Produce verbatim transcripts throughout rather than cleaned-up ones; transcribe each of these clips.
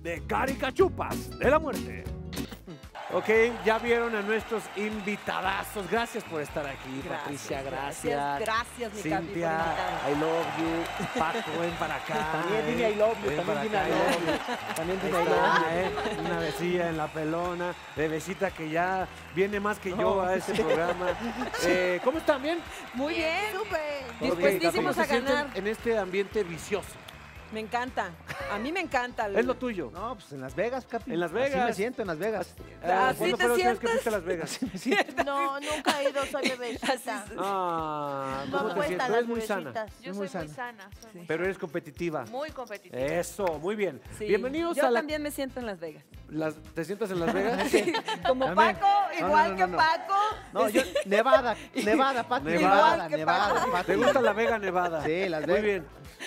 de Caricachupas de la Muerte. Ok, ya vieron a nuestros invitadazos. Gracias por estar aquí, Gracias, Patricia. Gracias. Gracias, gracias mi Capi, por Cintia, invitarme. I love you. Paco, ven para acá. También dime I love you, también dime I love you. También dime I love Ah, you. ¿eh? Una besilla en la pelona, bebecita que ya viene más que yo a este programa. Eh, ¿Cómo están? ¿Bien? Muy bien, súper. Ok, Dispuestísimos ¿cómo a se sienten ganar. en este ambiente vicioso? Me encanta. A mí me encanta. el- Es lo tuyo. No, pues en Las Vegas, Capi. En Las Así Vegas. me siento en Las Vegas. Ah, ¿Así ¿Cuándo te fue la última vez que sientes? fuiste a Las Vegas? No, nunca he ido, soy bebecita. Ah, No ¿cómo te apuestan sientes? las Eres muy sana. bebecitas. Yo Es soy muy muy sana, soy Sí. muy, Pero eres competitiva. muy competitiva. Eso, muy bien. Sí. Bienvenidos Yo a la... también me siento en Las Vegas. las- ¿Te sientas en Las Vegas? Como También. Paco, No, igual no, no, que no. Paco. No, yo, Nevada, Nevada, Pati, Nevada. Nevada, Igual que Nevada, Paco. Pati. ¿Te gusta la Vega Nevada? Sí, Las Muy Vegas. bien.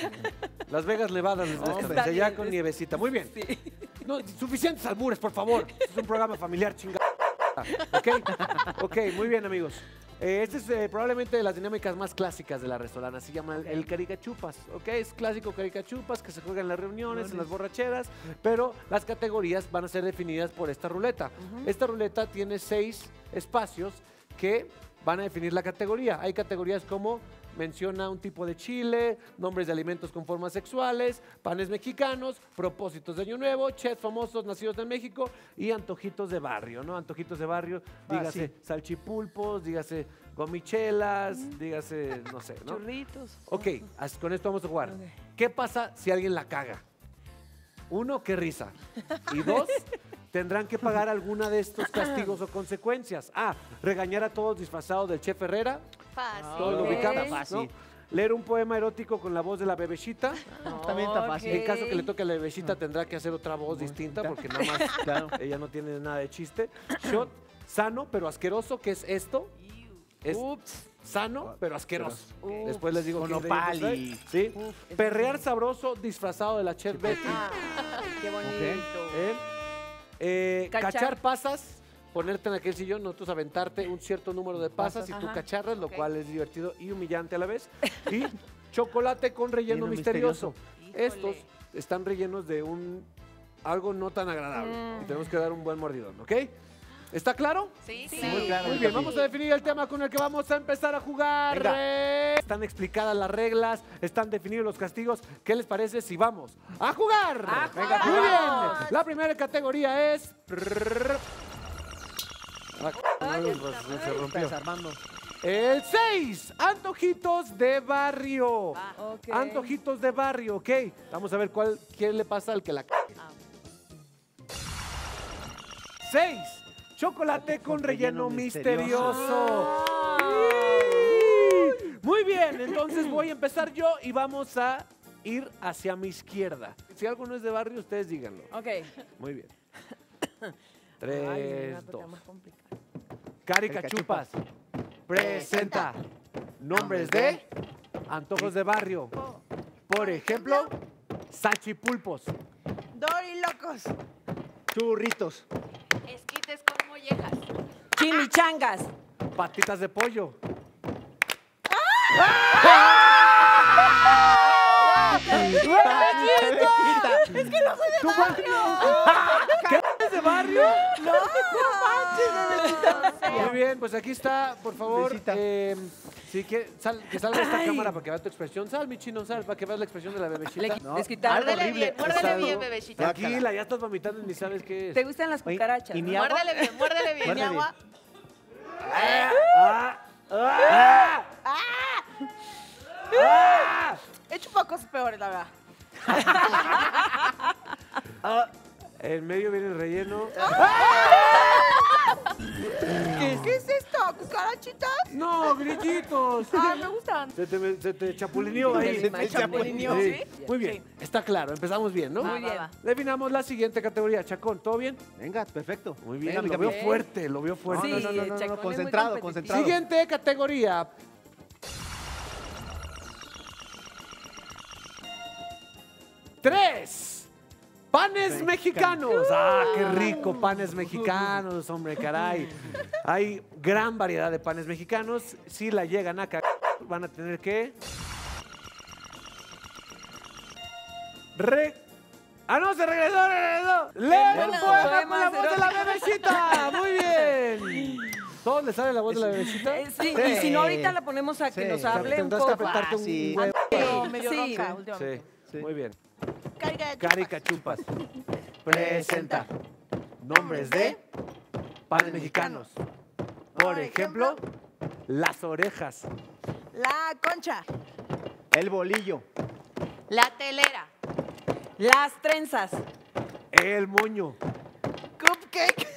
Las Vegas Nevadas, les Hombre. descansé, Está ya bien, con es- nievecita. Muy bien. Sí. No, suficientes albures, por favor. Es un programa familiar, chingada. ¿Ok? Ok, muy bien, amigos. Eh, este es eh, probablemente de las dinámicas más clásicas de la restaurante. Se llama el, el Caricachupas. ¿Ok? Es clásico Caricachupas que se juega en las reuniones, en las borracheras. Pero las categorías van a ser definidas por esta ruleta. Esta ruleta tiene seis espacios que van a definir la categoría. Hay categorías como menciona un tipo de chile, nombres de alimentos con formas sexuales, panes mexicanos, propósitos de Año Nuevo, chefs famosos nacidos en México y antojitos de barrio, ¿no? Antojitos de barrio, Ah, dígase sí. salchipulpos, dígase gomichelas, dígase, no sé, ¿no? Churritos. Ok, as- con esto vamos a jugar. Ok. ¿Qué pasa si alguien la caga? Uno, qué risa. Y dos, tendrán que pagar alguna de estos castigos o consecuencias. A, regañar a todos disfrazados del Chef Herrera. Fácil. Todos lo Ok. ubicamos, Está fácil. ¿no? Leer un poema erótico con la voz de la bebecita. No, también está fácil. En caso que le toque a la bebecita, tendrá que hacer otra voz Voz distinta distinta. porque nada más Claro. ella no tiene nada de chiste. Shot sano pero asqueroso, ¿qué es esto? Es Ups. sano pero asqueroso. Ups. Después les digo Con qué nopal ingredientes y- hay. ¿Sí? Uf, eso Perrear sí. sabroso disfrazado de la chef Betty. Ah, qué bonito. ¿Eh? Eh, Cachar. cachar pasas, ponerte en aquel sillón, nosotros aventarte un cierto número de pasas Pasas. y tú Ajá. cacharras, lo Ok. cual es divertido y humillante a la vez. Y chocolate con relleno Relleno misterioso. Híjole. Estos están rellenos de un algo no tan agradable Mm. y tenemos que dar un buen mordidón, ¿ok? ¿Está claro? Sí, sí. Sí. Muy claro. Muy bien, vamos a definir el tema con el que vamos a empezar a jugar. Venga. Eh, Están explicadas las reglas, están definidos los castigos. ¿Qué les parece si vamos a jugar? ¡A Venga, jugar! muy bien. La primera categoría es... Ah, Ay, no, está se mal. rompió. Estás armando. El seis, antojitos de barrio. Ok. Antojitos de barrio, ok. Vamos a ver cuál, qué le pasa al que la... seis, chocolate con relleno misterioso. Muy bien, entonces voy a empezar yo y vamos a ir hacia mi izquierda. Si algo no es de barrio, ustedes díganlo. Ok. Muy bien. Ay, Tres, me va a tocar dos. más complicado. Caricachupas presenta nombres de antojos de barrio. Por ejemplo, salchipulpos, Dorilocos. Churritos. Esquites con mollejas. Chimichangas. patitas de pollo. Es que no soy ¿Tú barrio? ¿Qué eres de barrio? No, Muy bien, pues aquí está, por favor. Besita. eh, si que, sal, que salga esta Ay. cámara para que veas tu expresión. Sal, mi chino, sal, para que veas la expresión de la bebecita. Le, No, les quitaron. algo Muérdele horrible. bien, muérdele Algo- bien, bebecita. Tranquila, ya estás vomitando y ni sabes qué es. ¿Te gustan las Oye, cucarachas? y no? mi agua. Muérdele bien, muérdele bien. Muérdele. Mi agua. Ah, ah, ah, he hecho pocos peores, la verdad. ah. En medio viene el relleno. ¿Qué es esto? ¿Cucarachitas? No, grillitos. Ah, me gustan. Se te, se te chapulineó ahí. Se me chapulineó. Sí. ¿Sí? Muy bien, está claro, empezamos bien, ¿no? Muy Va, bien. va, va. Definamos la siguiente categoría. Chacón, ¿todo bien? Venga, perfecto. Muy bien, Venga, mi lo veo Capi. fuerte, lo veo fuerte. No, no, no, no, el no, Chacón no, es muy concentrado, competitivo. concentrado. Siguiente categoría. Tres. Panes mexicanos. Ah, qué rico, panes mexicanos, hombre, caray. Hay gran variedad de panes mexicanos. Si la llegan a cagar, van a tener que ¡Ah, no! ¡Se regresó, regresó! ¡Lee Bueno, un poema con poemas la voz de la eróticos. bebecita! ¡Muy bien! ¿Todos le sale la voz de la bebecita? Eh, sí, Sí. y si no, ahorita la ponemos a que Sí. nos hable un Tendrás que poco. apretarte un Fácil. huevo. Pero medio Sí. ronca últimamente. Sí, Sí. muy bien. Carica- Caricachupas presenta nombres de panes mexicanos. Por ejemplo, las orejas. La concha. El bolillo. La telera. Las trenzas. El moño. Cupcake.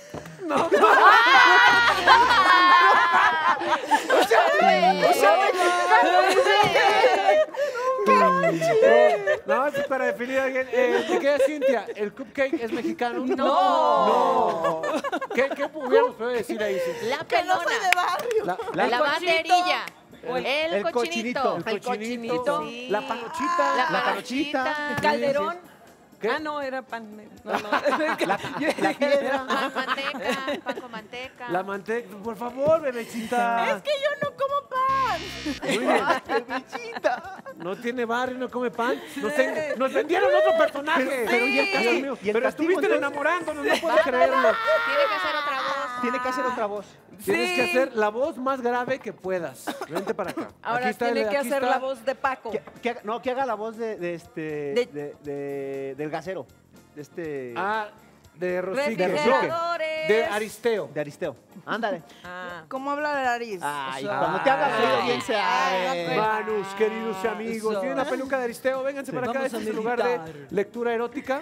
No, es para definir a alguien. Eh, ¿De qué es Cintia? ¿El cupcake es mexicano? No. No. ¿Qué, qué hubiéramos podido decir ahí, Cintia? La Que no soy pelona. de barrio. La, La- La cochito. banderilla. El- El, el cochinito. cochinito. El cochinito. Sí. la panochita. La, La panochita. panochita. Calderón. ¿Qué? Ah, no, era pan. No, no. La piedra. Pan manteca. Pan con manteca. La manteca. Por favor, bebecita. Es que yo no como pan. Muy bien. Bebecita. No tiene barrio, no come pan. Nos, en- nos vendieron otro personaje. Pero- pero ¿y el castigo? Dios mío, ¿Y el pero castigo, estuviste entonces? enamorándonos, no puedo creerlo. Tiene que hacer otra voz. Tiene que hacer otra voz. Tienes Sí. que hacer la voz más grave que puedas. Vente para acá. Ahora Aquí está tiene el- que aquí hacer está- la voz de Paco. Que, que haga- no, que haga la voz de, de este. De- De, de- del gasero. De este. Ah, de Rosique. Refrigeradores. De Aristeo. De Aristeo. Ándale. Ah. ¿Cómo habla la nariz? Ay, Eso. cuando te hagas oído bien se Ay, abre. Manus, queridos amigos, Eso. tienen la peluca de Aristeo, vénganse Sí. para acá, Vamos este a es el lugar de meditar. lectura erótica.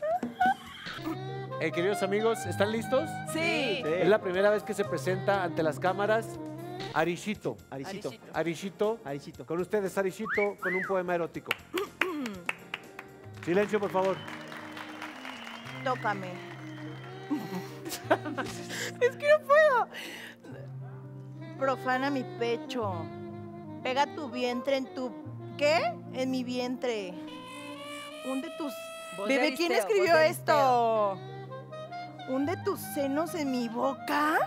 Eh, queridos amigos, ¿están listos? Sí. Sí. Es la primera vez que se presenta ante las cámaras Arishito. Aricito. Aricito. Arishito, Aricito. con ustedes Arishito, con un poema erótico. Silencio, por favor. Tócame. Es que no puedo. Profana mi pecho. Pega tu vientre en tu... ¿Qué? En mi vientre. Hunde tus... Voz de Bebé, ¿quién Aristeo, escribió voz de esto? Hunde tus senos en mi boca.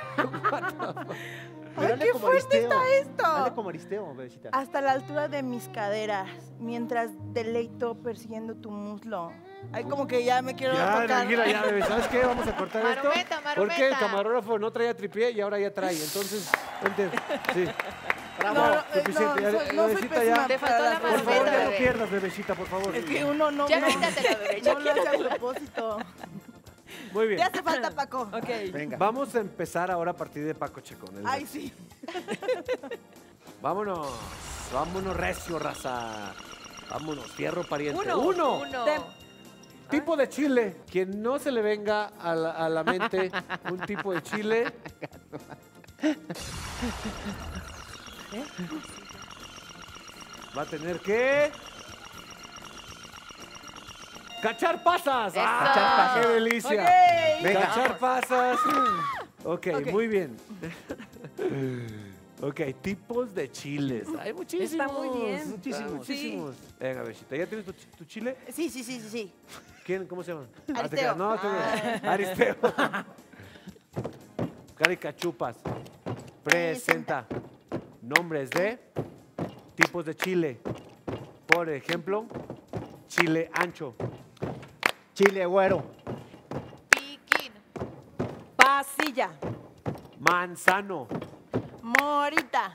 Pero Ay, hazle qué como fuerte Aristeo. está esto. Hazle como Aristeo, bebecita. Hasta la altura de mis caderas, mientras deleito persiguiendo tu muslo. Ay, como que ya me quiero Ya, tocar. tranquila, ya, bebé. ¿Sabes qué? Vamos a cortar esto. Marometa, Porque el marometa. camarógrafo no traía tripié y ahora ya trae. Entonces, vente. Sí. No, no, eh, suficiente. no, Ya, soy- no soy bebecita, pésima ya. Te para faltó las la Por cosas. favor, marometa, ya no bebé. pierdas, bebecita, por favor. Es que uno no, Ya no, quítatela, bebé. Ya no lo hace a quítatela. propósito. Muy bien. Te hace falta, Paco. Ok. Venga. Vamos a empezar ahora a partir de Paco Checón. el Ay, resto. sí. Vámonos. Vámonos recio, raza. Vámonos, fierro pariente. Uno. Uno. Uno. Te- Tipo de chile. Quien no se le venga a la, a la mente un tipo de chile. Va a tener que... ¡Cachar pasas! Eso. ¡Ah, Cachar pasas. ¡Qué delicia! Ok. Venga. Cachar pasas. Ok, Ok. muy bien. Ok, tipos de chiles. Hay muchísimos. Está muy bien. Muchísimos. Sí. Muchísimos. Venga, besita. ¿Ya tienes tu, chi- tu chile? Sí, sí, sí, sí, sí. ¿Quién? ¿Cómo se llama? Ah, te Aristeo. creas. No, tú no. Aristeo. Caricachupas. Presenta nombres de tipos de chile. Por ejemplo, chile ancho. Chile güero. Piquín. Pasilla. Manzano. Morita.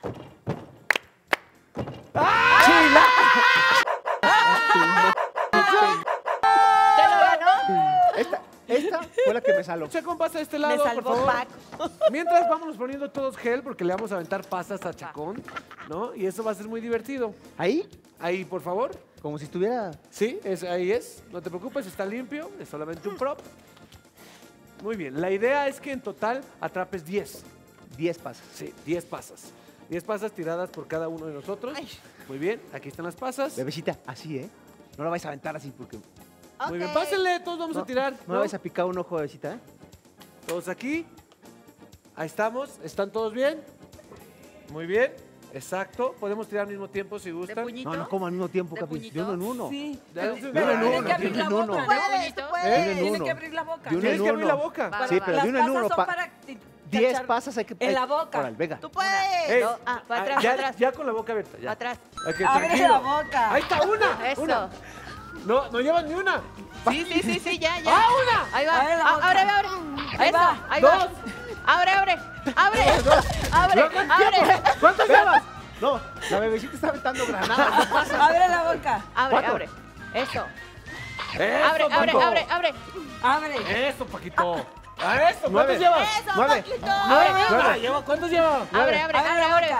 ¿Te lo ganó? Esta, esta fue la que me saló. Chacón, pasa a este Me lado, por salvó favor. Paco. Mientras vamos poniendo todos gel, porque le vamos a aventar pasas a Chacón, ¿no? Y eso va a ser muy divertido. Ahí, Ahí, por favor. como si estuviera. Sí, es, ahí es. No te preocupes, está limpio. Es solamente un prop. Muy bien. La idea es que en total atrapes diez. diez pasas. Sí, diez pasas. diez pasas tiradas por cada uno de nosotros. Ay. Muy bien, aquí están las pasas. Bebecita, así, ¿eh? No la vais a aventar así porque. Muy bien, Ok. pásenle, todos vamos No, a tirar. No ¿no? la vais a picar un ojo, bebecita, ¿eh? Todos aquí. Ahí estamos. ¿Están todos bien? Muy bien. Exacto. Podemos tirar al mismo tiempo si ¿De gustan. puñito? No, no como al mismo tiempo, ¿De capi. puñito? De uno en uno. Sí. De- Pero, de pero uno en tiene uno, que abrir de la uno en boca, uno. ¿no? Puedes, tú ¿Eh? puedes. De uno en Tiene uno. que abrir la boca. De uno Tienes en que abrir la uno. boca. Para- Sí, pero las de uno en pasas uno, son pa- para ti- diez cachar- pasas hay que. En la hay- boca. Órale, venga. Tú puedes. Ey, No, ah, para atrás, ya, para atrás. ya con la boca abierta. Ya. Atrás. Ok, Abre tranquilo. la boca. Ahí está una. Eso. una. No, no llevan ni una. Sí, sí, sí, sí, ya, ya. ¡Ah, una! Ahí va. Abre la Ah, boca. Abre, abre. Ahí Eso, va. ahí Dos. va. Abre, abre. Abre. Abre, abre. ¿Cuántos llevas? No, la bebecita está aventando granadas. ¿Qué pasa? Abre la boca. Abre, ¿Cuatro? abre. Eso. Eso, Abre, abre, Paco. abre, abre. Abre. Eso, Paquito. A eso, Nueve. ¿cuántos llevas? ¡Eso, Nueve. Paquito! Nueve. Nueve. Ah, lleva- ¿Cuántos lleva? Abre, abre, Abre abre, la abre. boca.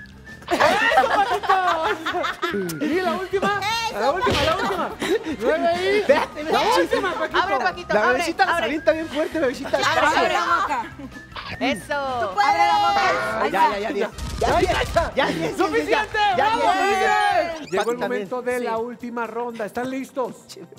¿Y la última? La última, la última. Nueve ahí. Espérate, La última, Paquito. Abre, Paquito, La abre, bebecita la abre. avienta bien fuerte, bebecita. Abre, Despacio. abre. la boca. Eso. Abre la boca. Ya, ya, ya, diez. Ya, diez. Ya, diez. ¡Suficiente! Ya, ya, ¡Vamos, diez. Miguel! Llegó Paco el momento también. de la Sí. última ronda. ¿Están listos?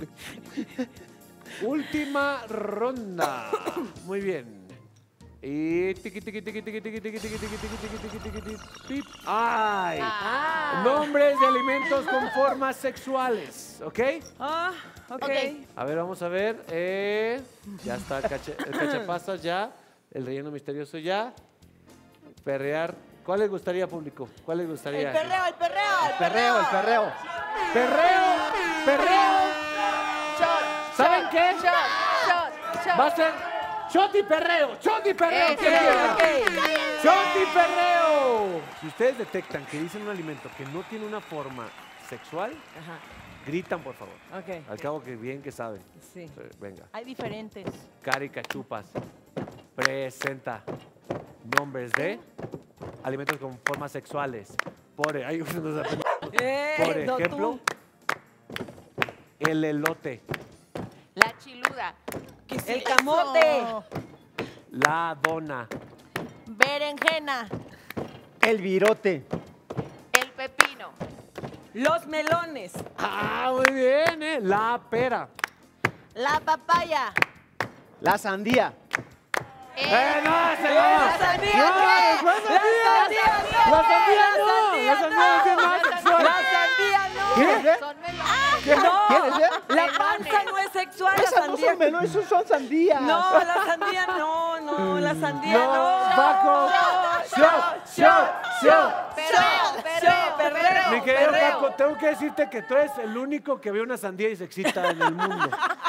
Última ronda. Muy bien. Y tiqui tiqui tiqui tiqui tiqui tiqui tiqui tiqui tiqui tiqui tiqui tiqui tiqui pip. ¡Ay! Ah. Nombres de alimentos con formas sexuales, ¿ok? Ah, ok. Ok. A ver, vamos a ver. Eh, ya está el, cache, el cachapastas, ya. El relleno misterioso, ya. Perrear. ¿Cuál les gustaría, público? ¿Cuál les gustaría? El perreo, el perreo, el Perreo, el perreo. Perreo, perreo. Shot. ¿Saben shot, qué? Shot, shot, shot. Va a ser shot y perreo, shot y perreo. Eso, ¿quién quiera? Ok. Shot y perreo. Si ustedes detectan que dicen un alimento que no tiene una forma sexual, Ajá. gritan, por favor. Ok. Al cabo que bien que saben. Sí. Eh, Venga. Hay diferentes. Cari Cachupas presenta nombres de alimentos con formas sexuales. Por, ay, unos apen- Eh, por no, tú. ejemplo, el elote, La chiluda. ¿Qué es El eso? camote. la dona, Berenjena. El virote. El pepino. Los melones. ah, muy bien, eh, la pera. La papaya. La sandía. ¡Eh, no, ese no! ¡La sandía ¡No, qué! ¿cuál ¡La sandía? sandía ¡La sandía no! ¡La sandía no tiene nada sexual! ¡La sandía no! ¿Qué? Son melones. No, ¿Quieres ver? la panza no es sexual, la Esas no sandía. son melones, esos son sandías. No, la sandía no, no, la sandía ¡No, no. Paco! ¡Shot, shot, shot! Perreo, perreo, perreo. perreo. Mi querido perreo. Paco, tengo que decirte que tú eres el único que ve una sandía y se excita en el mundo.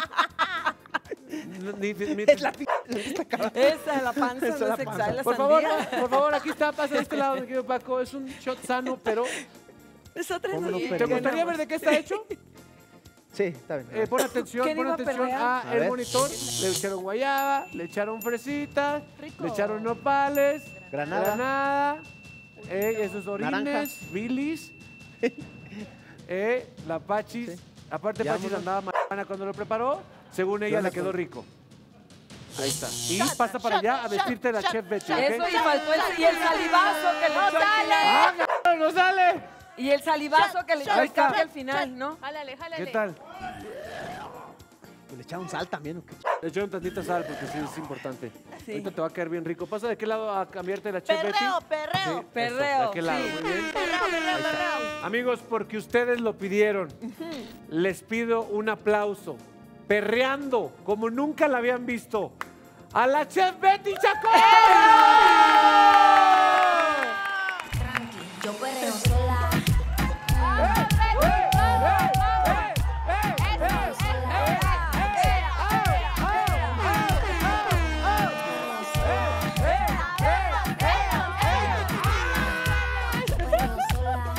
Ni- ni- ni- Es la p... esta cara. Esa, la panza Esa no la es panza. sexual, la Por favor, sandía. por favor, aquí está, pasa de este lado, mi querido Paco. Es un shot sano, pero Es otra ¿Cómo no sandía. ¿te gustaría ver de qué está hecho? Sí, está bien. Eh, pon atención, ¿Quién pon iba a atención perrear? a A el ver. monitor. Le echaron guayaba, le echaron fresitas, Rico. le echaron nopales, Granada. granada, eh, esos orines, Naranja. bilis, eh, la Pachis. Sí. Aparte, Ya, Pachis vámonos. andaba marihuana cuando lo preparó. Según ella, onda le quedó con- rico. Ahí está. Y Shot, pasa para shot, allá a shot, vestirte de la shot, chef Betty, shot. ¿ok? Eso y faltó el, y el salivazo que le ¡No echó al sale! final. ¡Ah, cabrón, no sale! Y el salivazo que le echó Ahí al está. cambio al final, ¿no? Jálale, jálale. ¿Qué tal? ¿Le echaron sal también o qué? Le echaron tantita sal porque sí es importante. Sí. Ahorita te va a caer bien rico. ¿Pasa de qué lado a cambiarte la chef Betty? Perreo, perreo. Sí, Perreo, eso, ¿de qué lado? sí. Muy bien. Perreo, perreo, perreo. Amigos, porque ustedes lo pidieron, les pido un aplauso. Perreando como nunca la habían visto. ¡A la chef Betty Chacón! Yo perreo sola. Perreo sola.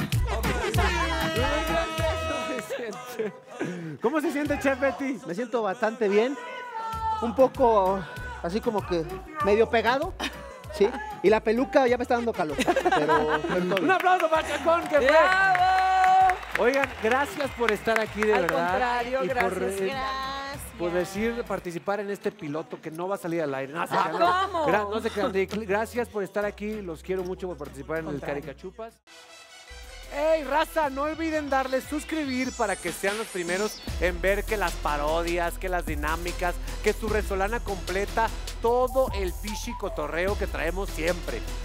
¿Cómo se siente, chef Betty? Me siento bastante bien. Un poco así como que medio pegado. Sí. Y la peluca ya me está dando calor. Pero, pero todo Un bien. aplauso para Chacón, que fue. ¡Bravo! Oigan, gracias por estar aquí de Al verdad. contrario, y por, gracias. eh, Gracias. por decir, participar en este piloto que no va a salir al aire. No, se Ah, crean, no. ¿cómo? Gra- no se crean, Rick. Gracias por estar aquí. Los quiero mucho por participar en el Contrario. Caricachupas. ¡Ey, raza! No olviden darle suscribir para que sean los primeros en ver que las parodias, que las dinámicas, que su resolana completa, todo el pichi cotorreo que traemos siempre.